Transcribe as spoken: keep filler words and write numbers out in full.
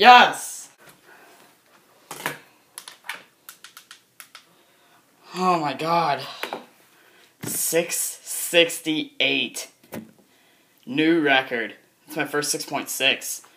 Yes! Oh my god. six sixty-eight. New record. It's my first six point six.